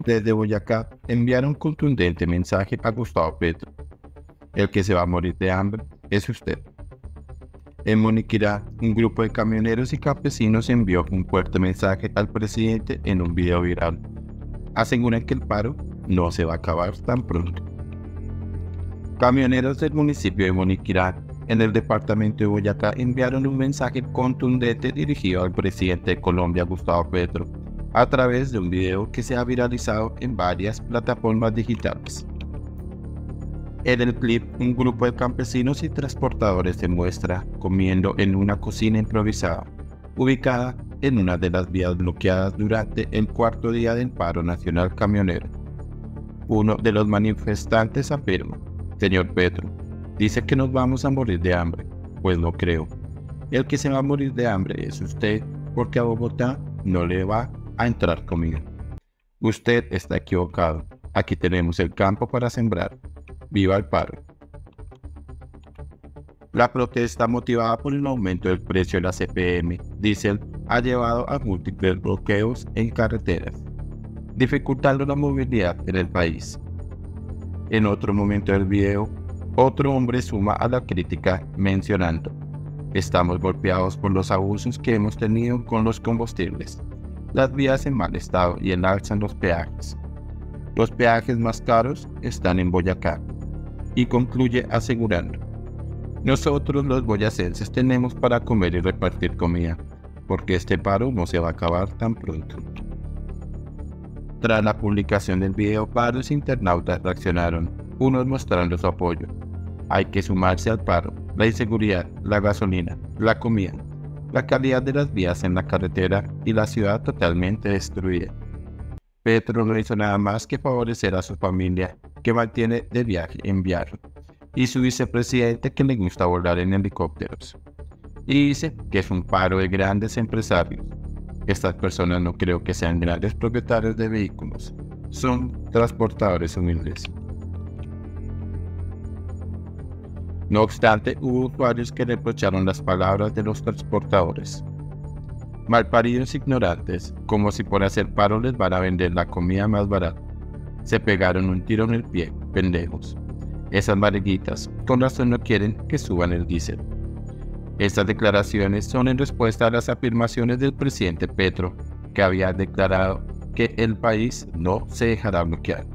Desde Boyacá enviaron un contundente mensaje a Gustavo Petro. El que se va a morir de hambre es usted. En Moniquirá, un grupo de camioneros y campesinos envió un fuerte mensaje al presidente en un video viral. Aseguran que el paro no se va a acabar tan pronto. Camioneros del municipio de Moniquirá, en el departamento de Boyacá, enviaron un mensaje contundente dirigido al presidente de Colombia, Gustavo Petro, a través de un video que se ha viralizado en varias plataformas digitales. En el clip, un grupo de campesinos y transportadores se muestra comiendo en una cocina improvisada, ubicada en una de las vías bloqueadas durante el cuarto día del paro nacional camionero. Uno de los manifestantes afirma: "Señor Petro, dice que nos vamos a morir de hambre. Pues no creo. El que se va a morir de hambre es usted, porque a Bogotá no le va a entrar comida. Usted está equivocado. Aquí tenemos el campo para sembrar. ¡Viva el paro!". La protesta, motivada por el aumento del precio de la CPM, diésel, ha llevado a múltiples bloqueos en carreteras, dificultando la movilidad en el país. En otro momento del video, otro hombre suma a la crítica mencionando: "Estamos golpeados por los abusos que hemos tenido con los combustibles, las vías en mal estado y el alza en los peajes. Los peajes más caros están en Boyacá", y concluye asegurando: "Nosotros los boyacenses tenemos para comer y repartir comida, porque este paro no se va a acabar tan pronto". Tras la publicación del video, varios internautas reaccionaron, unos mostrando su apoyo. Hay que sumarse al paro. La inseguridad, la gasolina, la comida, la calidad de las vías en la carretera y la ciudad totalmente destruida. Petro no hizo nada más que favorecer a su familia, que mantiene de viaje en viaje, y su vicepresidente, que le gusta volar en helicópteros. Y dice que es un paro de grandes empresarios. Estas personas no creo que sean grandes propietarios de vehículos, son transportadores humildes. No obstante, hubo usuarios que reprocharon las palabras de los transportadores. Malparidos ignorantes, como si por hacer paro les van a vender la comida más barata. Se pegaron un tiro en el pie, pendejos. Esas mariquitas con razón no quieren que suban el diésel. Estas declaraciones son en respuesta a las afirmaciones del presidente Petro, que había declarado que el país no se dejará bloquear.